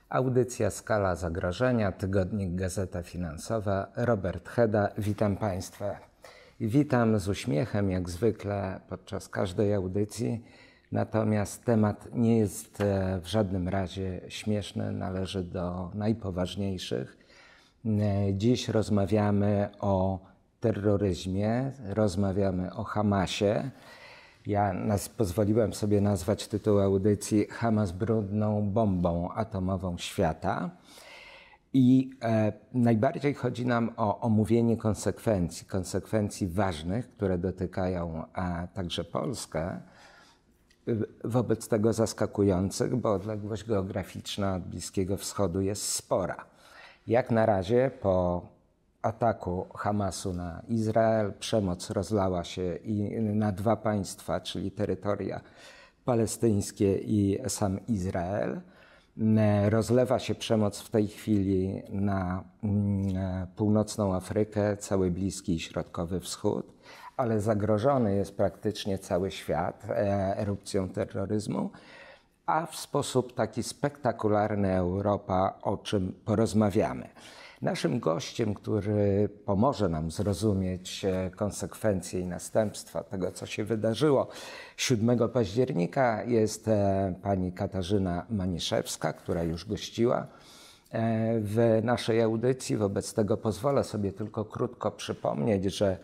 Audycja Skala Zagrożenia, tygodnik Gazeta Finansowa, Robert Heda. Witam Państwa. Witam z uśmiechem, jak zwykle podczas każdej audycji. Natomiast temat nie jest w żadnym razie śmieszny, należy do najpoważniejszych. Dziś rozmawiamy o terroryzmie, rozmawiamy o Hamasie. Pozwoliłem sobie nazwać tytuł audycji Hamas brudną bombą atomową świata. I najbardziej chodzi nam o omówienie konsekwencji ważnych, które dotykają także Polskę, wobec tego zaskakujących, bo odległość geograficzna od Bliskiego Wschodu jest spora. Jak na razie po ataku Hamasu na Izrael przemoc rozlała się i na dwa państwa, czyli terytoria palestyńskie i sam Izrael. Rozlewa się przemoc w tej chwili na północną Afrykę, cały Bliski i Środkowy Wschód, ale zagrożony jest praktycznie cały świat erupcją terroryzmu, a w sposób taki spektakularny Europa, o czym porozmawiamy. Naszym gościem, który pomoże nam zrozumieć konsekwencje i następstwa tego, co się wydarzyło 7 października, jest pani Katarzyna Maniszewska, która już gościła w naszej audycji. Wobec tego pozwolę sobie tylko krótko przypomnieć, że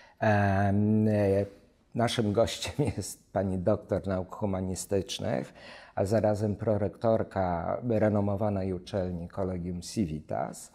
naszym gościem jest pani doktor nauk humanistycznych, a zarazem prorektorka renomowanej uczelni Collegium Civitas.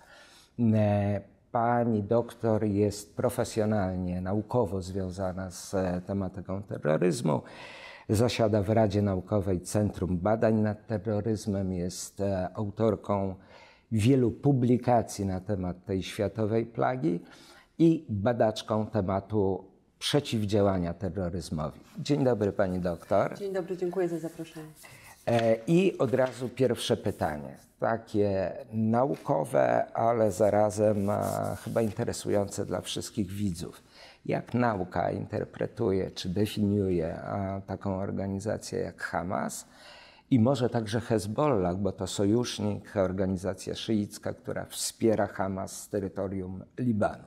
Pani doktor jest profesjonalnie, naukowo związana z tematyką terroryzmu. Zasiada w Radzie Naukowej Centrum Badań nad Terroryzmem. Jest autorką wielu publikacji na temat tej światowej plagi i badaczką tematu przeciwdziałania terroryzmowi. Dzień dobry, pani doktor. Dzień dobry, dziękuję za zaproszenie. I od razu pierwsze pytanie, takie naukowe, ale zarazem chyba interesujące dla wszystkich widzów. Jak nauka interpretuje czy definiuje taką organizację jak Hamas i może także Hezbollah, bo to sojusznik, organizacja szyicka, która wspiera Hamas z terytorium Libanu?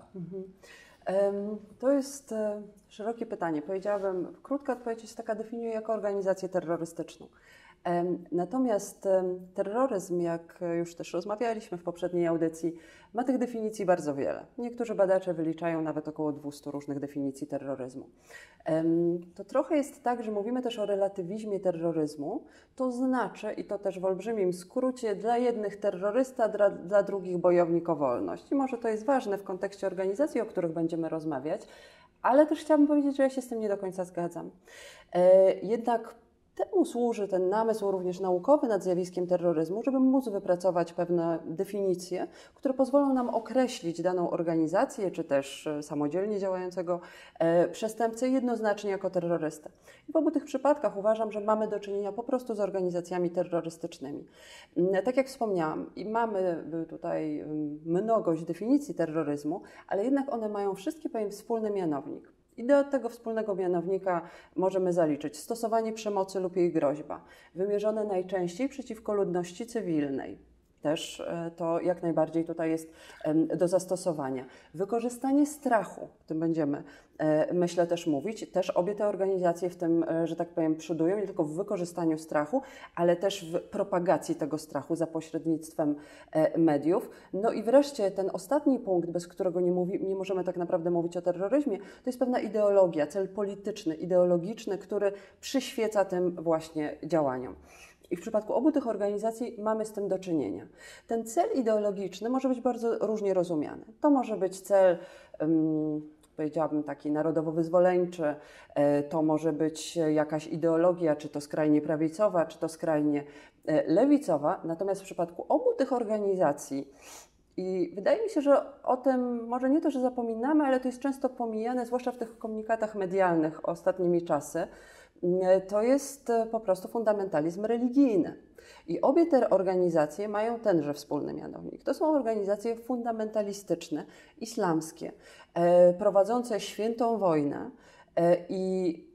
To jest szerokie pytanie. Powiedziałabym, krótka odpowiedź jest taka, definiuje jako organizację terrorystyczną. Natomiast terroryzm, jak już też rozmawialiśmy w poprzedniej audycji, ma tych definicji bardzo wiele. Niektórzy badacze wyliczają nawet około 200 różnych definicji terroryzmu. To trochę jest tak, że mówimy też o relatywizmie terroryzmu, to znaczy, i to też w olbrzymim skrócie, dla jednych terrorysta, dla drugich bojownik o wolność. I może to jest ważne w kontekście organizacji, o których będziemy rozmawiać, ale też chciałabym powiedzieć, że ja się z tym nie do końca zgadzam. Jednak temu służy ten namysł również naukowy nad zjawiskiem terroryzmu, żeby móc wypracować pewne definicje, które pozwolą nam określić daną organizację, czy też samodzielnie działającego przestępcę jednoznacznie jako terrorystę. I w obu tych przypadkach uważam, że mamy do czynienia po prostu z organizacjami terrorystycznymi. Tak jak wspomniałam, i mamy tutaj mnogość definicji terroryzmu, ale jednak one mają wszystkie pewien wspólny mianownik. I do tego wspólnego mianownika możemy zaliczyć stosowanie przemocy lub jej groźba, wymierzone najczęściej przeciwko ludności cywilnej. Też to jak najbardziej tutaj jest do zastosowania. Wykorzystanie strachu, o tym będziemy, myślę, też mówić. Też obie te organizacje w tym, że tak powiem, przodują, nie tylko w wykorzystaniu strachu, ale też w propagacji tego strachu za pośrednictwem mediów. No i wreszcie ten ostatni punkt, bez którego nie możemy tak naprawdę mówić o terroryzmie, to jest pewna ideologia, cel polityczny, ideologiczny, który przyświeca tym właśnie działaniom. I w przypadku obu tych organizacji mamy z tym do czynienia. Ten cel ideologiczny może być bardzo różnie rozumiany. To może być cel, powiedziałabym, taki narodowo-wyzwoleńczy, to może być jakaś ideologia, czy to skrajnie prawicowa, czy to skrajnie lewicowa. Natomiast w przypadku obu tych organizacji, i wydaje mi się, że o tym może nie to, że zapominamy, ale to jest często pomijane, zwłaszcza w tych komunikatach medialnych ostatnimi czasy, to jest po prostu fundamentalizm religijny. I obie te organizacje mają tenże wspólny mianownik. To są organizacje fundamentalistyczne, islamskie, prowadzące świętą wojnę i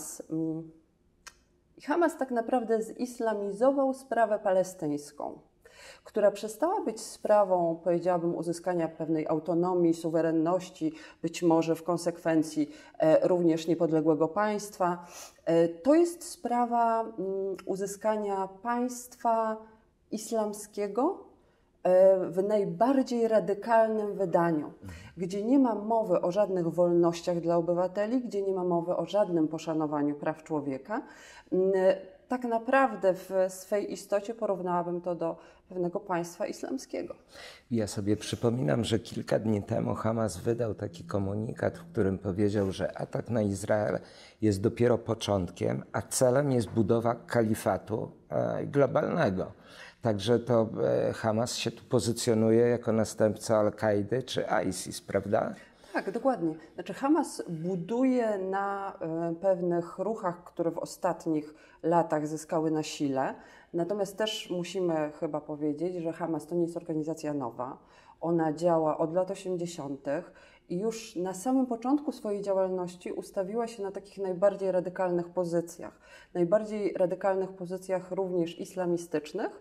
Hamas tak naprawdę zislamizował sprawę palestyńską. która przestała być sprawą, powiedziałabym, uzyskania pewnej autonomii, suwerenności, być może w konsekwencji również niepodległego państwa. To jest sprawa uzyskania państwa islamskiego w najbardziej radykalnym wydaniu, gdzie nie ma mowy o żadnych wolnościach dla obywateli, gdzie nie ma mowy o żadnym poszanowaniu praw człowieka. Tak naprawdę w swej istocie porównałabym to do pewnego państwa islamskiego. Ja sobie przypominam, że kilka dni temu Hamas wydał taki komunikat, w którym powiedział, że atak na Izrael jest dopiero początkiem, a celem jest budowa kalifatu globalnego. Także to Hamas się tu pozycjonuje jako następca Al-Kaidy czy ISIS, prawda? Tak, dokładnie. Znaczy Hamas buduje na pewnych ruchach, które w ostatnich latach zyskały na sile. Natomiast też musimy chyba powiedzieć, że Hamas to nie jest organizacja nowa. Ona działa od lat 80. i już na samym początku swojej działalności ustawiła się na takich najbardziej radykalnych pozycjach. Najbardziej radykalnych pozycjach również islamistycznych,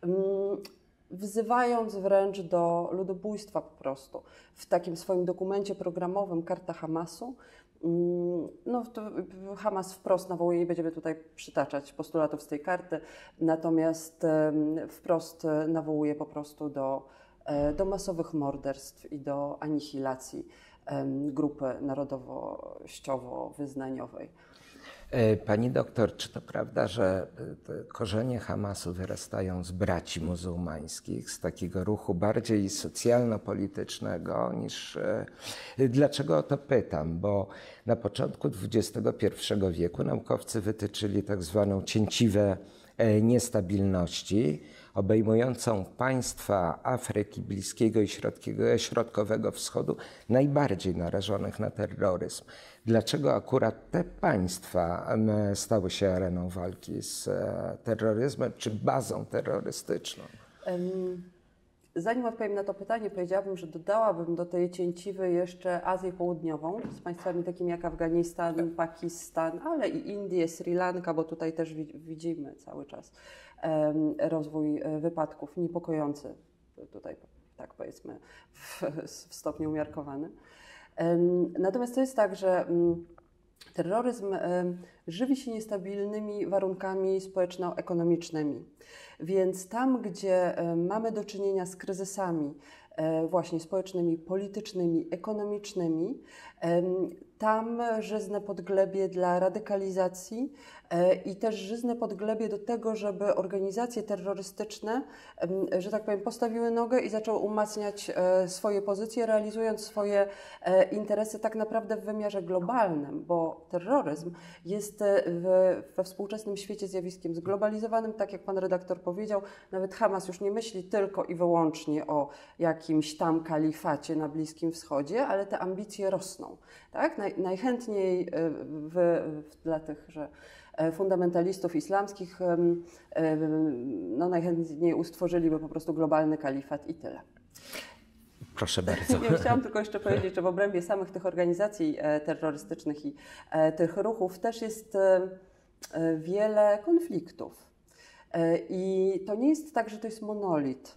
wzywając wręcz do ludobójstwa po prostu. W takim swoim dokumencie programowym Karta Hamasu, no to Hamas wprost nawołuje, nie będziemy tutaj przytaczać postulatów z tej karty, natomiast wprost nawołuje po prostu do masowych morderstw i do anihilacji grupy narodowościowo-wyznaniowej. Pani doktor, czy to prawda, że korzenie Hamasu wyrastają z braci muzułmańskich, z takiego ruchu bardziej socjalno-politycznego niż... Dlaczego o to pytam? Bo na początku XXI wieku naukowcy wytyczyli tak zwaną cięciwę niestabilności, obejmującą państwa Afryki, Bliskiego i Środkowego Wschodu, najbardziej narażonych na terroryzm. Dlaczego akurat te państwa stały się areną walki z terroryzmem czy bazą terrorystyczną? Zanim odpowiem na to pytanie, powiedziałabym, że dodałabym do tej cięciwy jeszcze Azję Południową z państwami takimi jak Afganistan, Pakistan, ale i Indie, Sri Lanka, bo tutaj też widzimy cały czas rozwój wypadków niepokojący, tutaj tak powiedzmy w stopniu umiarkowanym. Natomiast to jest tak, że terroryzm żywi się niestabilnymi warunkami społeczno-ekonomicznymi. Więc tam, gdzie mamy do czynienia z kryzysami właśnie społecznymi, politycznymi, ekonomicznymi, tam żyzne podglebie dla radykalizacji i też żyzne podglebie do tego, żeby organizacje terrorystyczne, że tak powiem, postawiły nogę i zaczęły umacniać swoje pozycje, realizując swoje interesy tak naprawdę w wymiarze globalnym, bo terroryzm jest we współczesnym świecie zjawiskiem zglobalizowanym, tak jak pan redaktor powiedział, nawet Hamas już nie myśli tylko i wyłącznie o jakimś tam kalifacie na Bliskim Wschodzie, ale te ambicje rosną. Tak? Najchętniej dla tych, że fundamentalistów islamskich, no najchętniej ustworzyliby po prostu globalny kalifat i tyle. Proszę bardzo. Ja chciałam tylko jeszcze powiedzieć, że w obrębie samych tych organizacji terrorystycznych i tych ruchów też jest wiele konfliktów. I to nie jest tak, że to jest monolit.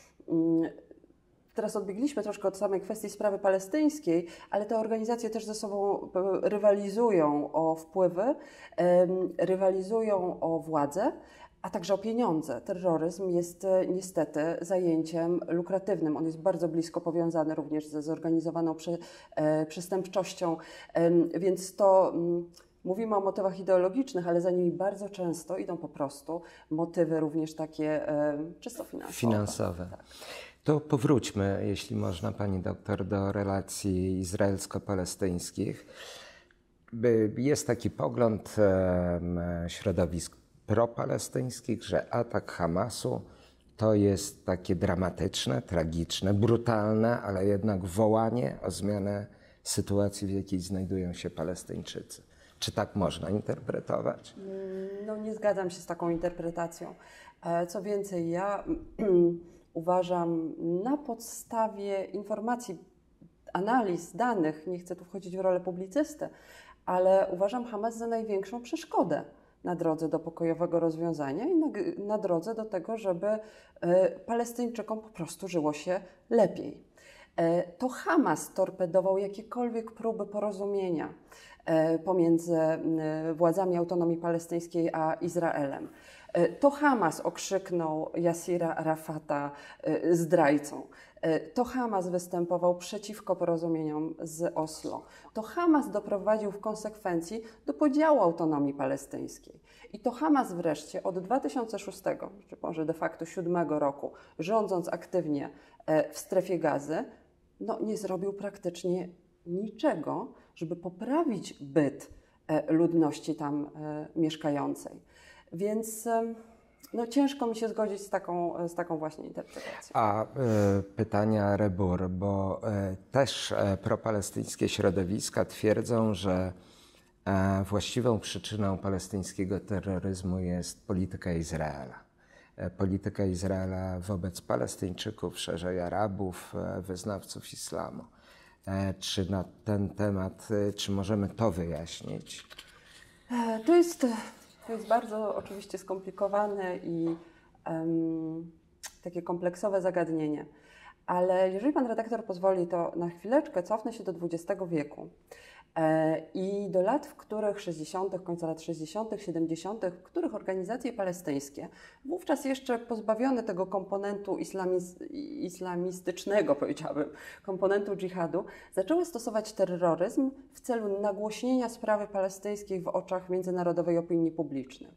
Teraz odbiegliśmy troszkę od samej kwestii sprawy palestyńskiej, ale te organizacje też ze sobą rywalizują o wpływy, rywalizują o władzę, a także o pieniądze. Terroryzm jest niestety zajęciem lukratywnym. On jest bardzo blisko powiązany również ze zorganizowaną przestępczością, więc to... Mówimy o motywach ideologicznych, ale za nimi bardzo często idą po prostu motywy również takie czysto finansowe. Tak. To powróćmy, jeśli można, pani doktor, do relacji izraelsko-palestyńskich. Jest taki pogląd środowisk propalestyńskich, że atak Hamasu to jest takie dramatyczne, tragiczne, brutalne, ale jednak wołanie o zmianę sytuacji, w jakiej znajdują się Palestyńczycy. Czy tak można interpretować? No nie zgadzam się z taką interpretacją. Co więcej, ja uważam na podstawie informacji, analiz, danych, nie chcę tu wchodzić w rolę publicysty, ale uważam Hamas za największą przeszkodę na drodze do pokojowego rozwiązania i na drodze do tego, żeby Palestyńczykom po prostu żyło się lepiej. To Hamas torpedował jakiekolwiek próby porozumienia pomiędzy władzami autonomii palestyńskiej a Izraelem. To Hamas okrzyknął Yasira Arafata zdrajcą. To Hamas występował przeciwko porozumieniom z Oslo. To Hamas doprowadził w konsekwencji do podziału autonomii palestyńskiej. I to Hamas wreszcie od 2006, czy może de facto 2007 roku, rządząc aktywnie w strefie Gazy, nie zrobił praktycznie niczego, żeby poprawić byt ludności tam mieszkającej. Więc ciężko mi się zgodzić z taką właśnie interpretacją. A pytania Rebur, bo też propalestyńskie środowiska twierdzą, że właściwą przyczyną palestyńskiego terroryzmu jest polityka Izraela. Polityka Izraela wobec Palestyńczyków, szerzej Arabów, wyznawców islamu. Czy na ten temat, czy możemy to wyjaśnić? To jest bardzo oczywiście skomplikowane i takie kompleksowe zagadnienie. Ale jeżeli pan redaktor pozwoli, to na chwileczkę cofnę się do XX wieku i do lat, w których 60., końca lat 60., 70., w których organizacje palestyńskie, wówczas jeszcze pozbawione tego komponentu islamistycznego, powiedziałabym, komponentu dżihadu, zaczęły stosować terroryzm w celu nagłośnienia sprawy palestyńskiej w oczach międzynarodowej opinii publicznej.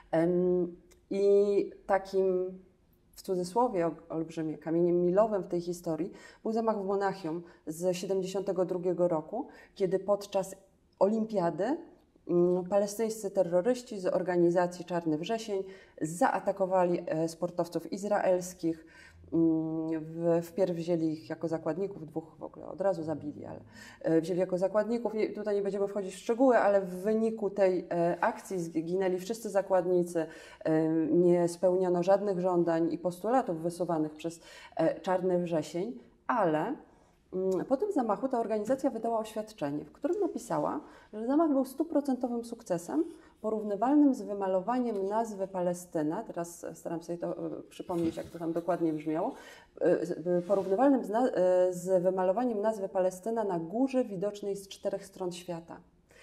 I takim, w cudzysłowie olbrzymie, kamieniem milowym w tej historii był zamach w Monachium z 1972 roku, kiedy podczas olimpiady palestyńscy terroryści z organizacji Czarny Wrzesień zaatakowali sportowców izraelskich. Wpierw wzięli ich jako zakładników, dwóch w ogóle od razu zabili, ale wzięli jako zakładników. Tutaj nie będziemy wchodzić w szczegóły, ale w wyniku tej akcji zginęli wszyscy zakładnicy, nie spełniono żadnych żądań i postulatów wysuwanych przez Czarny Wrzesień, ale po tym zamachu ta organizacja wydała oświadczenie, w którym napisała, że zamach był 100% sukcesem, porównywalnym z wymalowaniem nazwy Palestyna, teraz staram sobie to przypomnieć, jak to tam dokładnie brzmiało, porównywalnym z wymalowaniem nazwy Palestyna na górze widocznej z 4 stron świata.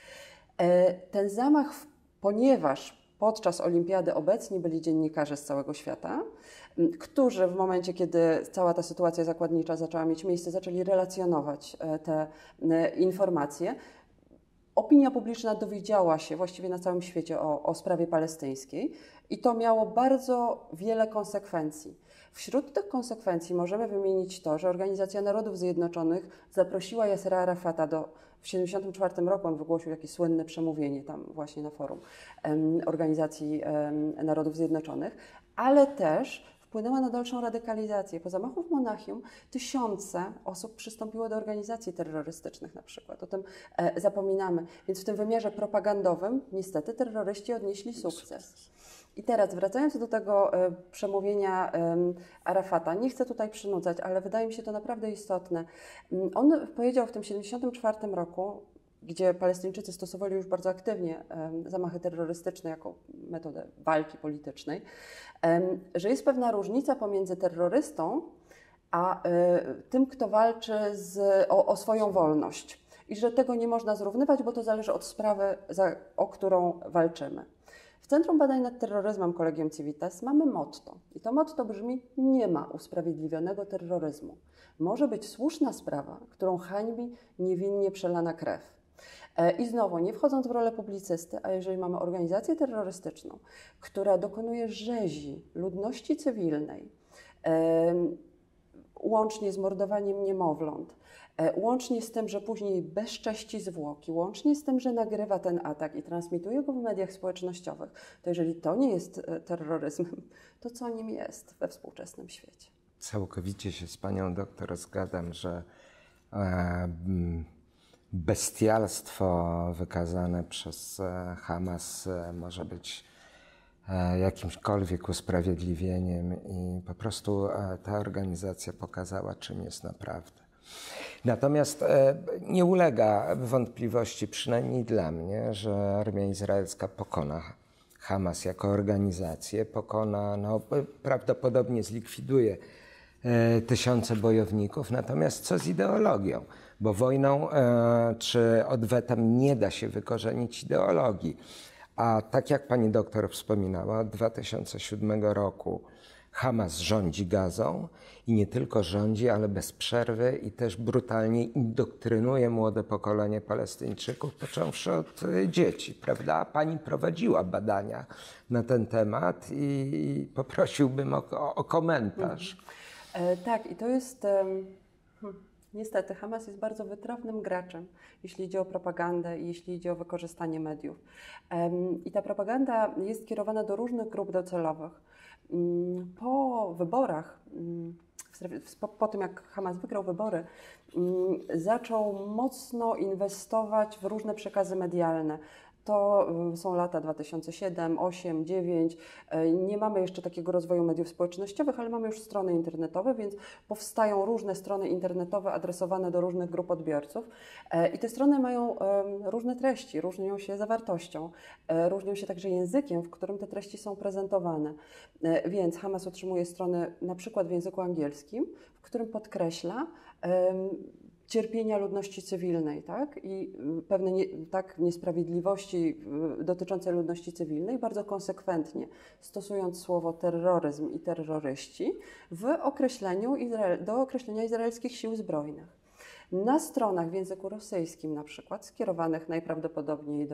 Ten zamach, ponieważ podczas olimpiady obecni byli dziennikarze z całego świata, którzy w momencie, kiedy cała ta sytuacja zakładnicza zaczęła mieć miejsce, zaczęli relacjonować te informacje. Opinia publiczna dowiedziała się właściwie na całym świecie o sprawie palestyńskiej i to miało bardzo wiele konsekwencji. Wśród tych konsekwencji możemy wymienić to, że Organizacja Narodów Zjednoczonych zaprosiła Yasira Arafata w 1974 roku, on wygłosił jakieś słynne przemówienie tam właśnie na forum Organizacji Narodów Zjednoczonych, ale też wpłynęła na dalszą radykalizację. Po zamachu w Monachium tysiące osób przystąpiło do organizacji terrorystycznych na przykład. O tym zapominamy. Więc w tym wymiarze propagandowym niestety terroryści odnieśli sukces. I teraz wracając do tego przemówienia Arafata, nie chcę tutaj przynudzać, ale wydaje mi się to naprawdę istotne. On powiedział w tym 1974 roku, gdzie Palestyńczycy stosowali już bardzo aktywnie zamachy terrorystyczne jako metodę walki politycznej, że jest pewna różnica pomiędzy terrorystą a tym, kto walczy o swoją wolność. I że tego nie można zrównywać, bo to zależy od sprawy, o którą walczymy. W Centrum Badań nad Terroryzmem Collegium Civitas mamy motto. I to motto brzmi: nie ma usprawiedliwionego terroryzmu. Może być słuszna sprawa, którą hańbi niewinnie przelana krew. I znowu, nie wchodząc w rolę publicysty, a jeżeli mamy organizację terrorystyczną, która dokonuje rzezi ludności cywilnej, łącznie z mordowaniem niemowląt, łącznie z tym, że później bezcześci zwłoki, łącznie z tym, że nagrywa ten atak i transmituje go w mediach społecznościowych, to jeżeli to nie jest terroryzmem, to co nim jest we współczesnym świecie? Całkowicie się z panią doktor zgadzam, że bestialstwo wykazane przez Hamas może być jakimśkolwiek usprawiedliwieniem i po prostu ta organizacja pokazała, czym jest naprawdę. Natomiast nie ulega wątpliwości, przynajmniej dla mnie, że armia izraelska pokona Hamas jako organizację pokona, no, prawdopodobnie zlikwiduje tysiące bojowników. Natomiast co z ideologią? Bo wojną czy odwetem nie da się wykorzenić ideologii. A tak jak pani doktor wspominała, od 2007 roku Hamas rządzi Gazą i nie tylko rządzi, ale bez przerwy i też brutalnie indoktrynuje młode pokolenie Palestyńczyków, począwszy od dzieci, prawda? Pani prowadziła badania na ten temat i poprosiłbym o komentarz. Tak, i to jest... Niestety, Hamas jest bardzo wytrawnym graczem, jeśli idzie o propagandę i jeśli idzie o wykorzystanie mediów. I ta propaganda jest kierowana do różnych grup docelowych. Po wyborach, po tym jak Hamas wygrał wybory, zaczął mocno inwestować w różne przekazy medialne. To są lata 2007, 2008, 2009. Nie mamy jeszcze takiego rozwoju mediów społecznościowych, ale mamy już strony internetowe, więc powstają różne strony internetowe adresowane do różnych grup odbiorców. I te strony mają różne treści, różnią się zawartością, różnią się także językiem, w którym te treści są prezentowane. Więc Hamas utrzymuje strony na przykład w języku angielskim, w którym podkreśla cierpienia ludności cywilnej, tak? I pewne niesprawiedliwości dotyczące ludności cywilnej, bardzo konsekwentnie stosując słowo terroryzm i terroryści do określenia izraelskich sił zbrojnych. Na stronach w języku rosyjskim na przykład, skierowanych najprawdopodobniej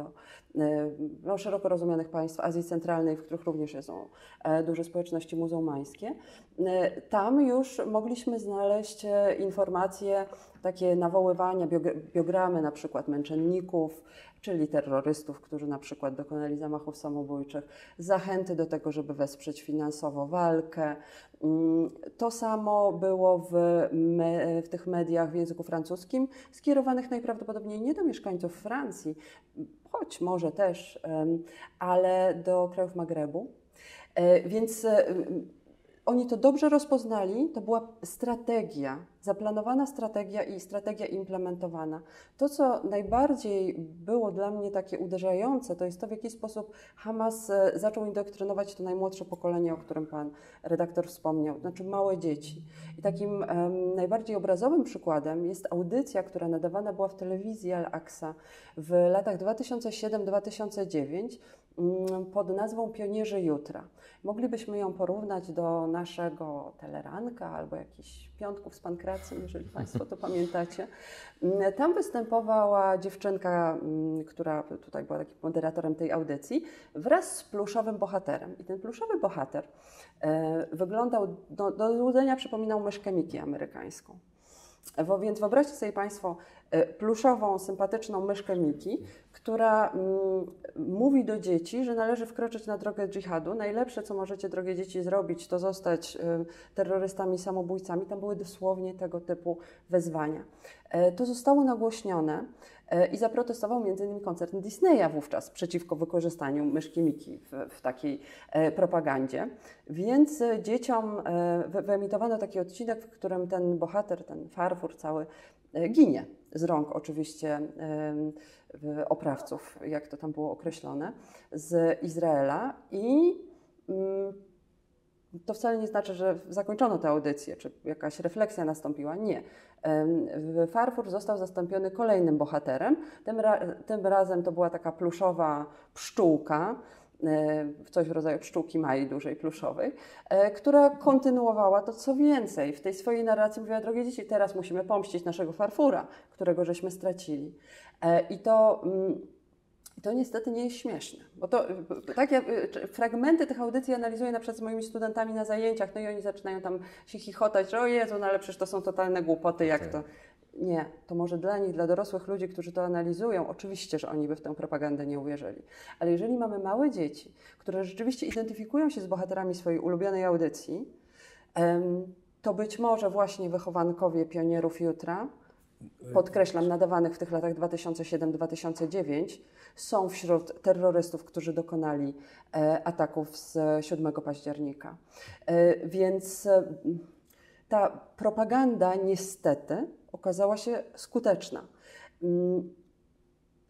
do szeroko rozumianych państw Azji Centralnej, w których również są duże społeczności muzułmańskie, tam już mogliśmy znaleźć informacje, takie nawoływania, biogramy na przykład męczenników, czyli terrorystów, którzy na przykład dokonali zamachów samobójczych, zachęty do tego, żeby wesprzeć finansowo walkę. To samo było w tych mediach w języku francuskim, skierowanych najprawdopodobniej nie do mieszkańców Francji, choć może też, ale do krajów Magrebu. Więc oni to dobrze rozpoznali, to była strategia, zaplanowana strategia i strategia implementowana. To, co najbardziej było dla mnie takie uderzające, to jest to, w jaki sposób Hamas zaczął indoktrynować to najmłodsze pokolenie, o którym pan redaktor wspomniał, znaczy małe dzieci. I takim najbardziej obrazowym przykładem jest audycja, która nadawana była w telewizji Al-Aqsa w latach 2007-2009 pod nazwą Pionierzy Jutra. Moglibyśmy ją porównać do naszego Teleranka albo jakichś Piątków z Pankracją, jeżeli Państwo to pamiętacie. Tam występowała dziewczynka, która tutaj była takim moderatorem tej audycji, wraz z pluszowym bohaterem. I ten pluszowy bohater wyglądał, do złudzenia przypominał myszkę Miki amerykańską. Więc wyobraźcie sobie Państwo pluszową, sympatyczną myszkę Miki, która mówi do dzieci, że należy wkroczyć na drogę dżihadu. Najlepsze, co możecie, drogie dzieci, zrobić, to zostać terrorystami, samobójcami. Tam były dosłownie tego typu wezwania. To zostało nagłośnione i zaprotestował m.in. koncern Disneya wówczas przeciwko wykorzystaniu myszki Miki w takiej propagandzie. Więc dzieciom wyemitowano taki odcinek, w którym ten bohater, ten Farfur cały ginie z rąk oczywiście oprawców, jak to tam było określone, z Izraela i to wcale nie znaczy, że zakończono tę audycję, czy jakaś refleksja nastąpiła. Nie. Farfur został zastąpiony kolejnym bohaterem. Tym razem to była taka pluszowa pszczółka, coś w rodzaju pszczółki Mai dużej pluszowej, która kontynuowała to, co więcej. W tej swojej narracji mówiła: drogie dzieci, teraz musimy pomścić naszego Farfura, którego żeśmy stracili. I to niestety nie jest śmieszne, bo to tak ja fragmenty tych audycji analizuję na przykład z moimi studentami na zajęciach, no i oni zaczynają tam się chichotać, że o Jezu, no ale przecież to są totalne głupoty, jak to... Nie, to może dla nich, dla dorosłych ludzi, którzy to analizują, oczywiście, że oni by w tę propagandę nie uwierzyli. Ale jeżeli mamy małe dzieci, które rzeczywiście identyfikują się z bohaterami swojej ulubionej audycji, to być może właśnie wychowankowie Pionierów Jutra, podkreślam, nadawanych w tych latach 2007-2009, są wśród terrorystów, którzy dokonali ataków z 7 października. Więc ta propaganda niestety okazała się skuteczna.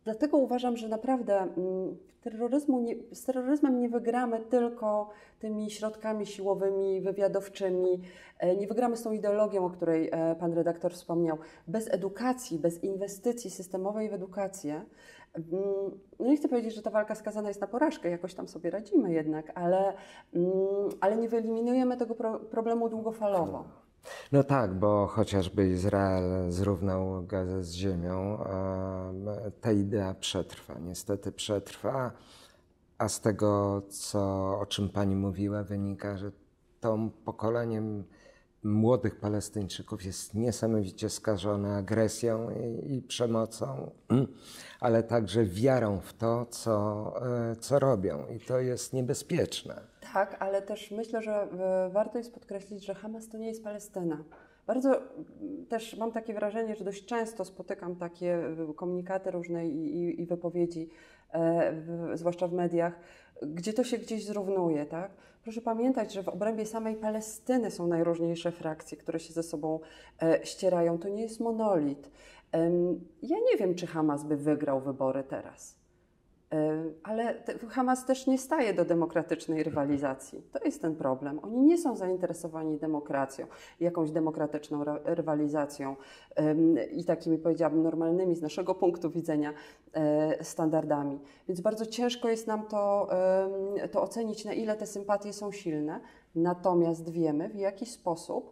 Dlatego uważam, że naprawdę z terroryzmem nie wygramy tylko tymi środkami siłowymi, wywiadowczymi, nie wygramy z tą ideologią, o której pan redaktor wspomniał. Bez edukacji, bez inwestycji systemowej w edukację, no nie chcę powiedzieć, że ta walka skazana jest na porażkę, jakoś tam sobie radzimy jednak, ale nie wyeliminujemy tego problemu długofalowo. No tak, bo chociażby Izrael zrównał Gazę z ziemią, ta idea przetrwa, niestety przetrwa, a z tego, o czym pani mówiła, wynika, że to pokoleniem młodych Palestyńczyków jest niesamowicie skażone agresją i przemocą, ale także wiarą w to, co robią, i to jest niebezpieczne. Tak, ale też myślę, że warto jest podkreślić, że Hamas to nie jest Palestyna. Bardzo też mam takie wrażenie, że dość często spotykam takie komunikaty różne i wypowiedzi, zwłaszcza w mediach, gdzie to się gdzieś zrównuje, tak? Proszę pamiętać, że w obrębie samej Palestyny są najróżniejsze frakcje, które się ze sobą ścierają. To nie jest monolit. Ja nie wiem, czy Hamas by wygrał wybory teraz. Ale Hamas też nie staje do demokratycznej rywalizacji. To jest ten problem. Oni nie są zainteresowani demokracją, jakąś demokratyczną rywalizacją i takimi, powiedziałabym, normalnymi z naszego punktu widzenia standardami. Więc bardzo ciężko jest nam to ocenić, na ile te sympatie są silne. Natomiast wiemy, w jaki sposób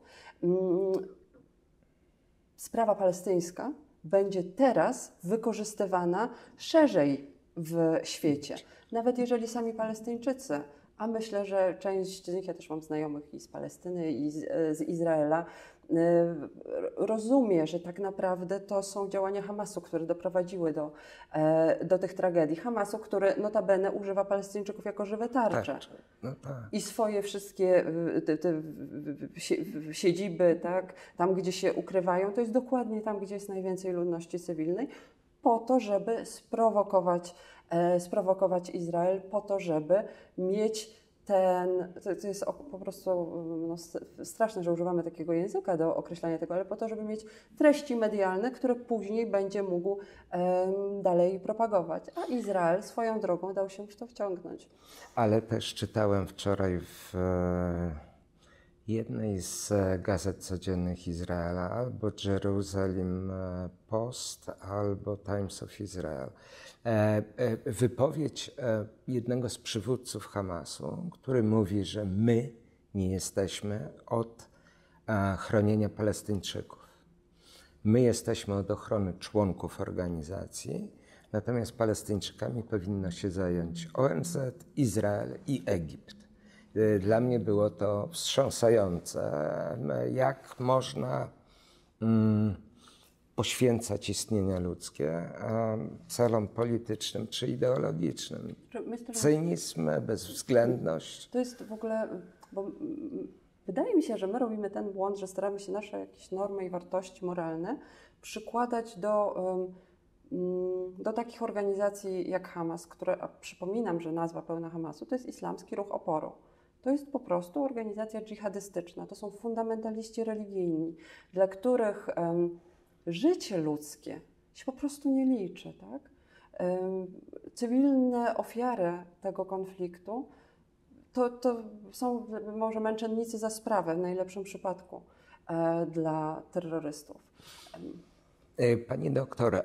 sprawa palestyńska będzie teraz wykorzystywana szerzej w świecie. Nawet jeżeli sami Palestyńczycy, a myślę, że część z nich, ja też mam znajomych i z Palestyny, i z Izraela, rozumie, że tak naprawdę to są działania Hamasu, które doprowadziły do tych tragedii. Hamasu, który notabene używa Palestyńczyków jako żywe tarcze. No tak. I swoje wszystkie te siedziby, tak, tam gdzie się ukrywają, to jest dokładnie tam, gdzie jest najwięcej ludności cywilnej, po to, żeby sprowokować Izrael, po to, żeby mieć to jest po prostu straszne, że używamy takiego języka do określania tego, ale po to, żeby mieć treści medialne, które później będzie mógł dalej propagować. A Izrael swoją drogą dał się w to wciągnąć. Ale też czytałem wczoraj w jednej z gazet codziennych Izraela, albo Jerusalem Post, albo Times of Israel, wypowiedź jednego z przywódców Hamasu, który mówi, że my nie jesteśmy od chronienia Palestyńczyków. My jesteśmy od ochrony członków organizacji, natomiast Palestyńczykami powinno się zająć ONZ, Izrael i Egipt. Dla mnie było to wstrząsające, jak można poświęcać istnienia ludzkie celom politycznym czy ideologicznym. Myślę, że Cynizm, bezwzględność. to jest w ogóle, bo wydaje mi się, że my robimy ten błąd, że staramy się nasze jakieś normy i wartości moralne przykładać do takich organizacji jak Hamas, które, a przypominam, że nazwa pełna Hamasu to jest Islamski Ruch Oporu. To jest po prostu organizacja dżihadystyczna. To są fundamentaliści religijni, dla których życie ludzkie się po prostu nie liczy. Tak? Cywilne ofiary tego konfliktu to są może męczennicy za sprawę w najlepszym przypadku dla terrorystów. Pani doktor,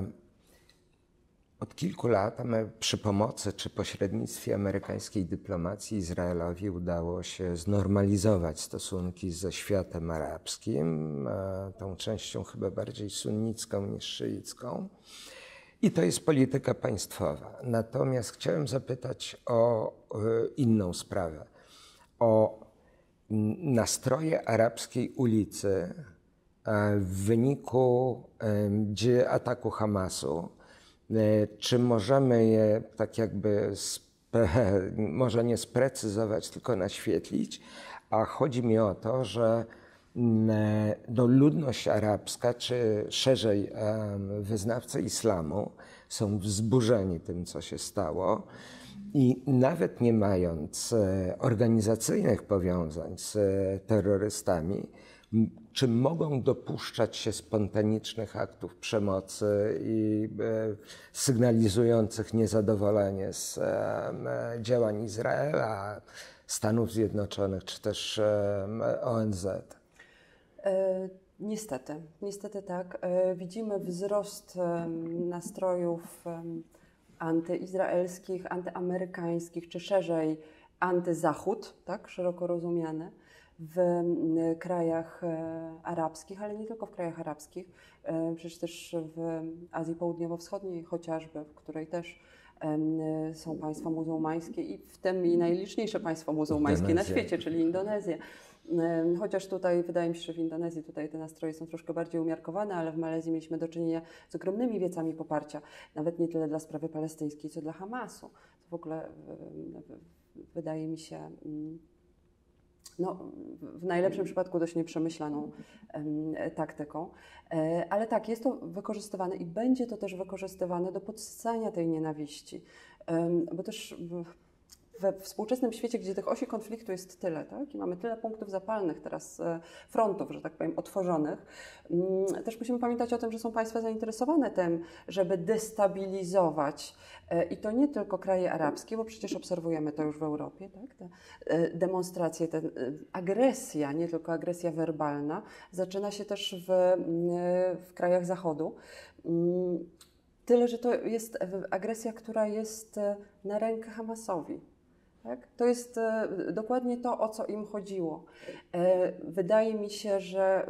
od kilku lat przy pomocy czy pośrednictwie amerykańskiej dyplomacji Izraelowi udało się znormalizować stosunki ze światem arabskim, tą częścią chyba bardziej sunnicką niż szyicką. I to jest polityka państwowa. Natomiast chciałem zapytać o inną sprawę, o nastroje arabskiej ulicy w wyniku ataku Hamasu. Czy możemy je tak jakby, może nie sprecyzować, tylko naświetlić? A chodzi mi o to, że ludność arabska, czy szerzej wyznawcy islamu są wzburzeni tym, co się stało i nawet nie mając organizacyjnych powiązań z terrorystami, czy mogą dopuszczać się spontanicznych aktów przemocy i sygnalizujących niezadowolenie z działań Izraela, Stanów Zjednoczonych czy też ONZ? Niestety tak. Widzimy wzrost nastrojów antyizraelskich, antyamerykańskich, czy szerzej antyzachód, tak, szeroko rozumiane, w krajach arabskich, ale nie tylko w krajach arabskich, przecież też w Azji Południowo-Wschodniej chociażby, w której też są państwa muzułmańskie i w tym i najliczniejsze państwo muzułmańskie na świecie, czyli Indonezja. Chociaż tutaj wydaje mi się, że w Indonezji tutaj te nastroje są troszkę bardziej umiarkowane, ale w Malezji mieliśmy do czynienia z ogromnymi wiecami poparcia, nawet nie tyle dla sprawy palestyńskiej, co dla Hamasu. To w ogóle wydaje mi się no, w najlepszym przypadku dość nieprzemyślaną taktyką. Ale tak, jest to wykorzystywane i będzie to też wykorzystywane do podsycania tej nienawiści. Bo też we współczesnym świecie, gdzie tych osi konfliktu jest tyle, tak? I mamy tyle punktów zapalnych teraz, frontów, że tak powiem, otworzonych, też musimy pamiętać o tym, że są państwa zainteresowane tym, żeby destabilizować i to nie tylko kraje arabskie, bo przecież obserwujemy to już w Europie, tak? Te demonstracje, agresja, nie tylko agresja werbalna, zaczyna się też w krajach Zachodu. Tyle, że to jest agresja, która jest na rękę Hamasowi. Tak? To jest dokładnie to, o co im chodziło. Wydaje mi się, że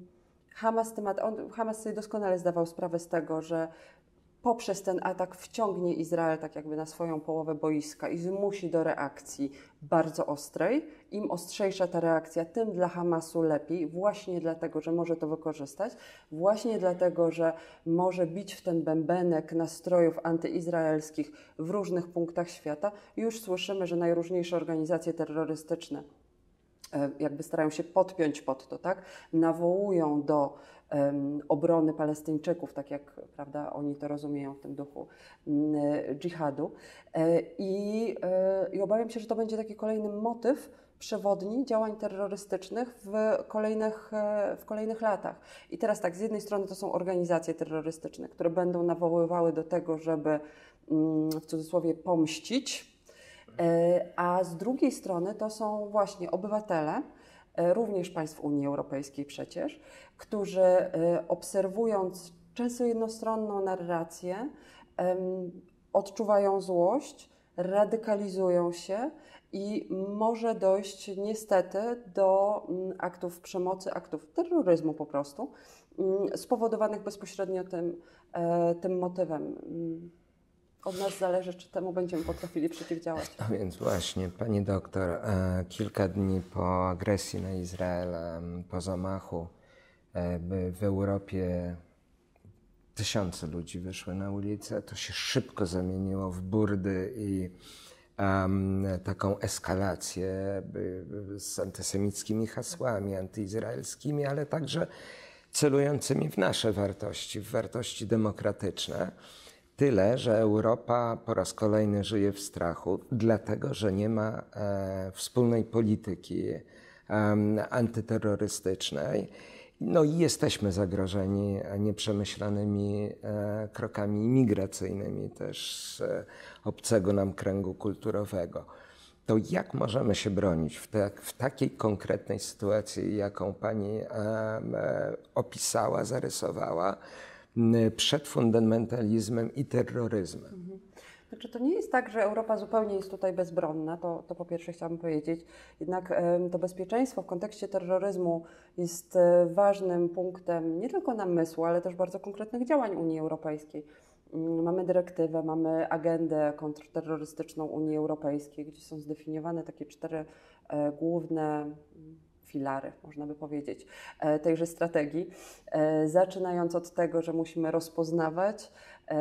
Hamas sobie doskonale zdawał sprawę z tego, że poprzez ten atak wciągnie Izrael tak jakby na swoją połowę boiska i zmusi do reakcji bardzo ostrej. Im ostrzejsza ta reakcja, tym dla Hamasu lepiej, właśnie dlatego, że może to wykorzystać, właśnie dlatego, że może bić w ten bębenek nastrojów antyizraelskich w różnych punktach świata. Już słyszymy, że najróżniejsze organizacje terrorystyczne jakby starają się podpiąć pod to, tak? Nawołują do obrony Palestyńczyków, tak jak, prawda, oni to rozumieją w tym duchu dżihadu. I obawiam się, że to będzie taki kolejny motyw przewodni działań terrorystycznych w kolejnych latach. I teraz tak, z jednej strony to są organizacje terrorystyczne, które będą nawoływały do tego, żeby w cudzysłowie pomścić, a z drugiej strony to są właśnie obywatele, również państw Unii Europejskiej przecież, którzy obserwując często jednostronną narrację, odczuwają złość, radykalizują się i może dojść niestety do aktów przemocy, aktów terroryzmu po prostu, spowodowanych bezpośrednio tym motywem. Od nas zależy, czy temu będziemy potrafili przeciwdziałać. A więc właśnie, pani doktor, kilka dni po agresji na Izrael, po zamachu w Europie tysiące ludzi wyszły na ulicę. To się szybko zamieniło w burdy i taką eskalację z antysemickimi hasłami, antyizraelskimi, ale także celującymi w nasze wartości, w wartości demokratyczne. Tyle, że Europa po raz kolejny żyje w strachu, dlatego że nie ma wspólnej polityki antyterrorystycznej. No i jesteśmy zagrożeni nieprzemyślanymi krokami imigracyjnymi też z obcego nam kręgu kulturowego. To jak możemy się bronić w takiej konkretnej sytuacji, jaką pani opisała, zarysowała, przed fundamentalizmem i terroryzmem? Znaczy, to nie jest tak, że Europa zupełnie jest tutaj bezbronna, to po pierwsze chciałabym powiedzieć. Jednak to bezpieczeństwo w kontekście terroryzmu jest ważnym punktem nie tylko namysłu, ale też bardzo konkretnych działań Unii Europejskiej. Mamy dyrektywę, mamy agendę kontrterrorystyczną Unii Europejskiej, gdzie są zdefiniowane takie 4 główne filary, można by powiedzieć, tejże strategii. Zaczynając od tego, że musimy rozpoznawać,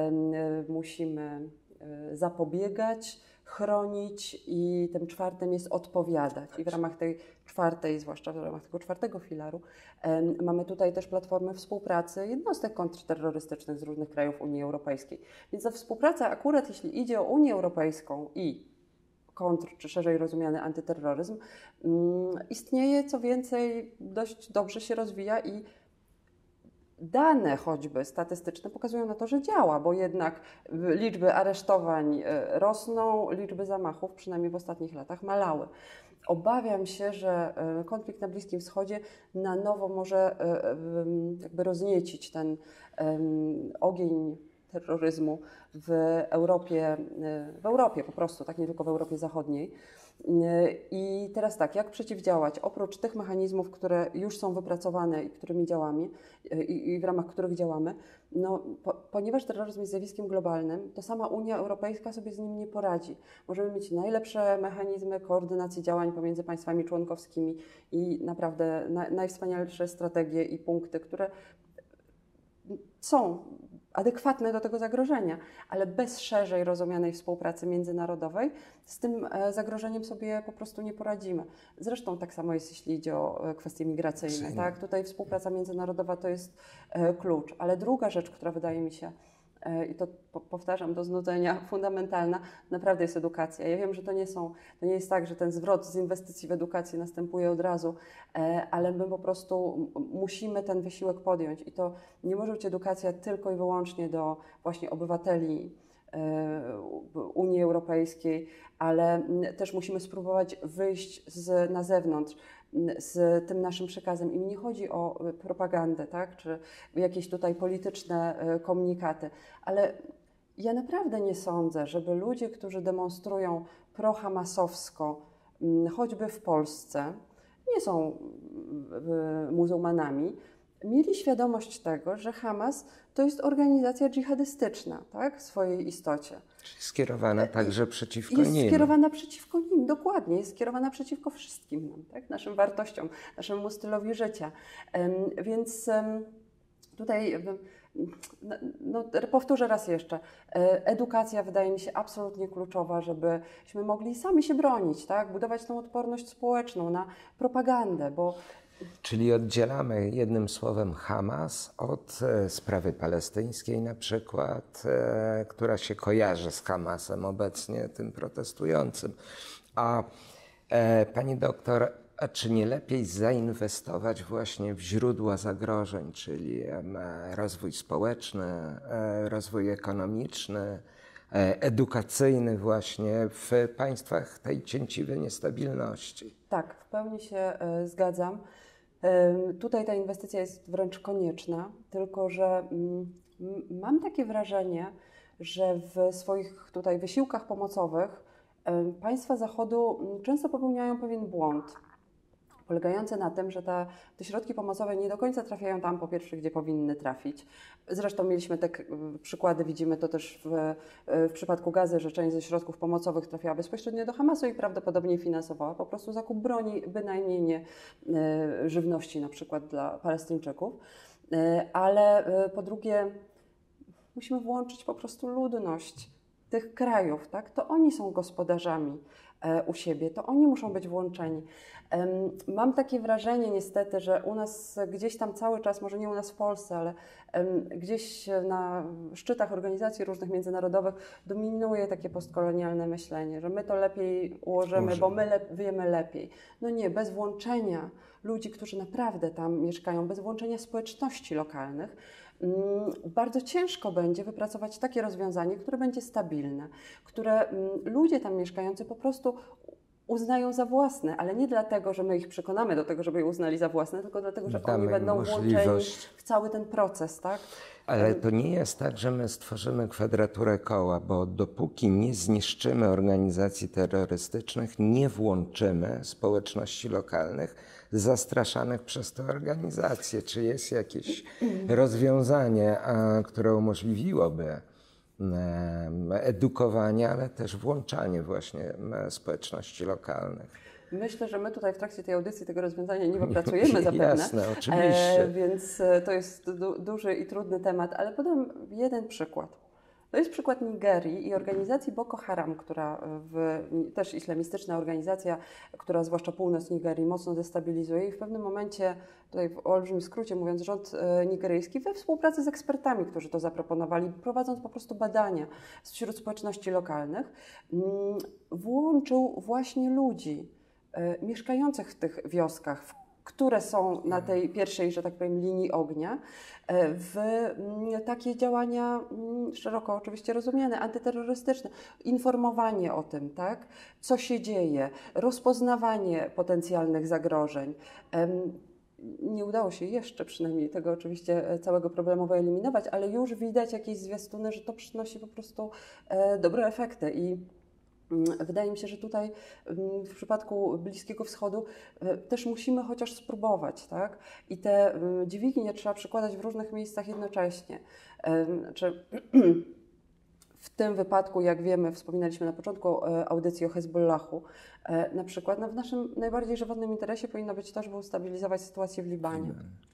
musimy zapobiegać, chronić i tym 4 jest odpowiadać. I w ramach tej 4, zwłaszcza w ramach tego 4 filaru, mamy tutaj też platformy współpracy jednostek kontrterrorystycznych z różnych krajów Unii Europejskiej. Więc ta współpraca akurat jeśli idzie o Unię Europejską i kontr, czy szerzej rozumiany antyterroryzm, istnieje, co więcej, dość dobrze się rozwija i dane choćby statystyczne pokazują na to, że działa, bo jednak liczby aresztowań rosną, liczby zamachów, przynajmniej w ostatnich latach, malały. Obawiam się, że konflikt na Bliskim Wschodzie na nowo może jakby rozniecić ten ogień terroryzmu w Europie po prostu, tak, nie tylko w Europie Zachodniej. I teraz tak, jak przeciwdziałać? Oprócz tych mechanizmów, które już są wypracowane i którymi działamy i w ramach których działamy, no, ponieważ terroryzm jest zjawiskiem globalnym, to sama Unia Europejska sobie z nim nie poradzi. Możemy mieć najlepsze mechanizmy koordynacji działań pomiędzy państwami członkowskimi i naprawdę najwspanialsze strategie i punkty, które są adekwatne do tego zagrożenia, ale bez szerzej rozumianej współpracy międzynarodowej z tym zagrożeniem sobie po prostu nie poradzimy. Zresztą tak samo jest, jeśli idzie o kwestie migracyjne. Tak? Tutaj współpraca międzynarodowa to jest klucz. Ale druga rzecz, która wydaje mi się, i to powtarzam do znudzenia, fundamentalna, naprawdę jest edukacja. Ja wiem, że to nie jest tak, że ten zwrot z inwestycji w edukację następuje od razu, ale my po prostu musimy ten wysiłek podjąć i to nie może być edukacja tylko i wyłącznie do właśnie obywateli Unii Europejskiej, ale też musimy spróbować wyjść na zewnątrz z tym naszym przekazem. I mi nie chodzi o propagandę, tak, czy jakieś tutaj polityczne komunikaty, ale ja naprawdę nie sądzę, żeby ludzie, którzy demonstrują pro-hamasowsko, choćby w Polsce, nie są muzułmanami, mieli świadomość tego, że Hamas to jest organizacja dżihadystyczna, tak, w swojej istocie. Czyli skierowana także przeciwko nim. Jest skierowana przeciwko nim, dokładnie. Jest skierowana przeciwko wszystkim nam, tak? Naszym wartościom, naszemu stylowi życia. Więc tutaj, no, powtórzę raz jeszcze, edukacja wydaje mi się absolutnie kluczowa, żebyśmy mogli sami się bronić, tak? Budować tą odporność społeczną na propagandę, bo Czyli oddzielamy jednym słowem Hamas od sprawy palestyńskiej na przykład, która się kojarzy z Hamasem obecnie, tym protestującym. A pani doktor, a czy nie lepiej zainwestować właśnie w źródła zagrożeń, czyli rozwój społeczny, rozwój ekonomiczny, edukacyjny właśnie w państwach tej cięciwej niestabilności? Tak, w pełni się zgadzam. Tutaj ta inwestycja jest wręcz konieczna, tylko że mam takie wrażenie, że w swoich tutaj wysiłkach pomocowych państwa Zachodu często popełniają pewien błąd, polegający na tym, że te środki pomocowe nie do końca trafiają tam, po pierwsze, gdzie powinny trafić. Zresztą mieliśmy te przykłady, widzimy to też w przypadku Gazy, że część ze środków pomocowych trafiała bezpośrednio do Hamasu i prawdopodobnie finansowała po prostu zakup broni, bynajmniej nie żywności na przykład dla Palestyńczyków. Ale po drugie, musimy włączyć po prostu ludność tych krajów, tak? To oni są gospodarzami u siebie, to oni muszą być włączeni. Mam takie wrażenie niestety, że u nas gdzieś tam cały czas, może nie u nas w Polsce, ale gdzieś na szczytach organizacji różnych międzynarodowych dominuje takie postkolonialne myślenie, że my to lepiej ułożymy, bo my wiemy lepiej. No nie, bez włączenia ludzi, którzy naprawdę tam mieszkają, bez włączenia społeczności lokalnych, bardzo ciężko będzie wypracować takie rozwiązanie, które będzie stabilne, które ludzie tam mieszkający po prostu uznają za własne, ale nie dlatego, że my ich przekonamy do tego, żeby je uznali za własne, tylko dlatego, że oni będą włączeni w cały ten proces, tak? Ale to nie jest tak, że my stworzymy kwadraturę koła, bo dopóki nie zniszczymy organizacji terrorystycznych, nie włączymy społeczności lokalnych zastraszanych przez te organizacje. Czy jest jakieś rozwiązanie, które umożliwiłoby edukowanie, ale też włączanie właśnie społeczności lokalnych? Myślę, że my tutaj w trakcie tej audycji tego rozwiązania nie wypracujemy zapewne. Jasne, oczywiście. Więc to jest duży i trudny temat, ale podam jeden przykład. To jest przykład Nigerii i organizacji Boko Haram, która też islamistyczna organizacja, która zwłaszcza północ Nigerii mocno destabilizuje i w pewnym momencie, tutaj w olbrzymim skrócie mówiąc, rząd nigeryjski we współpracy z ekspertami, którzy to zaproponowali, prowadząc po prostu badania wśród społeczności lokalnych, włączył właśnie ludzi mieszkających w tych wioskach, które są na tej pierwszej, że tak powiem, linii ognia, w takie działania szeroko oczywiście rozumiane, antyterrorystyczne, informowanie o tym, tak, co się dzieje, rozpoznawanie potencjalnych zagrożeń. Nie udało się jeszcze przynajmniej tego oczywiście całego problemu wyeliminować, ale już widać jakieś zwiastuny, że to przynosi po prostu dobre efekty i wydaje mi się, że tutaj w przypadku Bliskiego Wschodu też musimy chociaż spróbować, tak? I te dźwignie trzeba przykładać w różnych miejscach jednocześnie. W tym wypadku, jak wiemy, wspominaliśmy na początku audycji o Hezbollahu, na przykład w naszym najbardziej żywotnym interesie powinno być to, żeby ustabilizować sytuację w Libanie.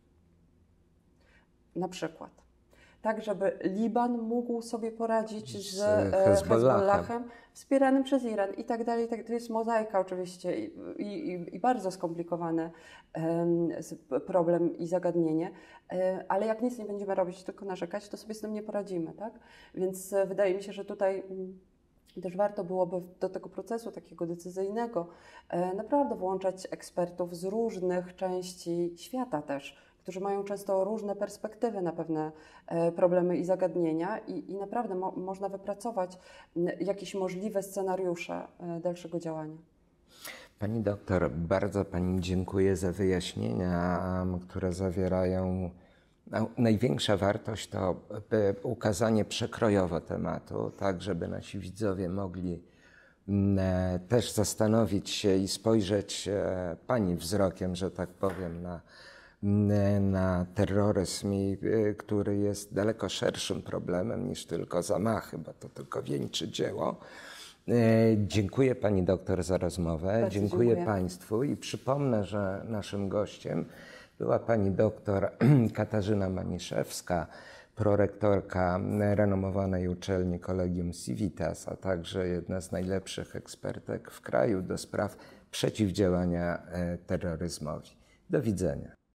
Na przykład. Tak, żeby Liban mógł sobie poradzić z Hezbollahem wspieranym przez Iran i tak dalej. To jest mozaika oczywiście i bardzo skomplikowany problem i zagadnienie, ale jak nic nie będziemy robić, tylko narzekać, to sobie z tym nie poradzimy, tak? Więc wydaje mi się, że tutaj też warto byłoby do tego procesu takiego decyzyjnego naprawdę włączać ekspertów z różnych części świata też, którzy mają często różne perspektywy na pewne problemy i zagadnienia i naprawdę można wypracować jakieś możliwe scenariusze dalszego działania. Pani doktor, bardzo Pani dziękuję za wyjaśnienia, które zawierają. Największa wartość to ukazanie przekrojowo tematu, tak żeby nasi widzowie mogli też zastanowić się i spojrzeć Pani wzrokiem, że tak powiem, na terroryzm, który jest daleko szerszym problemem niż tylko zamachy, bo to tylko wieńczy dzieło. Dziękuję Pani doktor za rozmowę, Bardzo dziękuję Państwu i przypomnę, że naszym gościem była Pani doktor Katarzyna Maniszewska, prorektorka renomowanej uczelni Collegium Civitas, a także jedna z najlepszych ekspertek w kraju do spraw przeciwdziałania terroryzmowi. Do widzenia.